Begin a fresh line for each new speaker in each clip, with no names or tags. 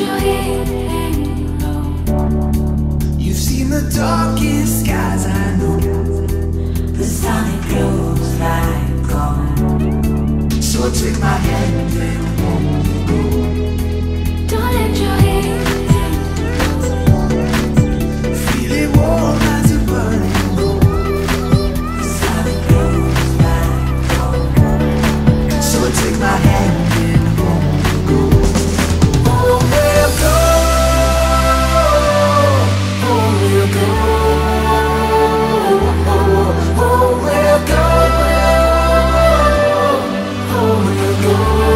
your hero.
You've seen the darkest skies, I know.
The sun it glows like gold.
So take my hand and won't go.
Don't let your hero.
Feel it warm as a burning gold.
The sun it glows like gold.
So take my hand and won't go.
Oh, we'll go. Oh, we'll go. Oh, we'll go. Oh, we'll go.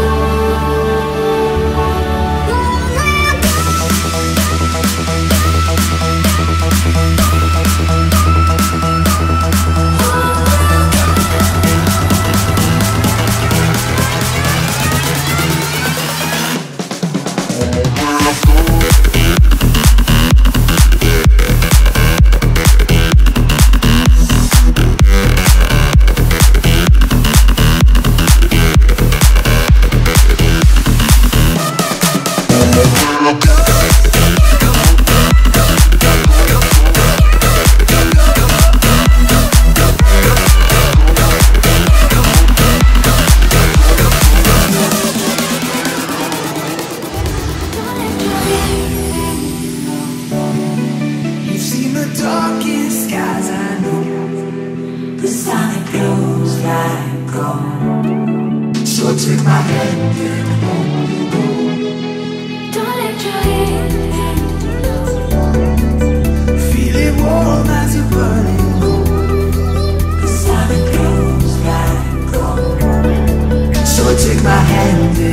You've seen the darkest skies, I know.
The sun it glows like gold.
So take my hand and won't go.
Don't let your hero.
Feel it warm as a burning gold.
The sun it glows like gold.
So take my hand and